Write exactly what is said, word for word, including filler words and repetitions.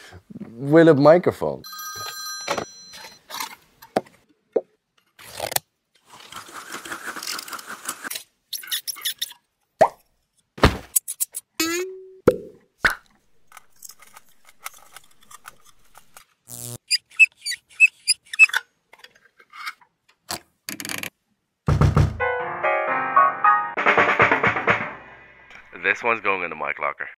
With a microphone. This one's going in the mic locker.